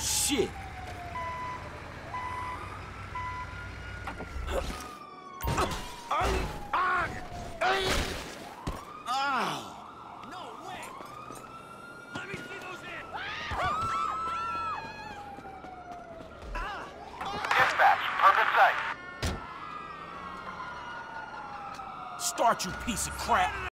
shit! No way! Let me see those hands! Dispatch, target site. Start, you piece of crap!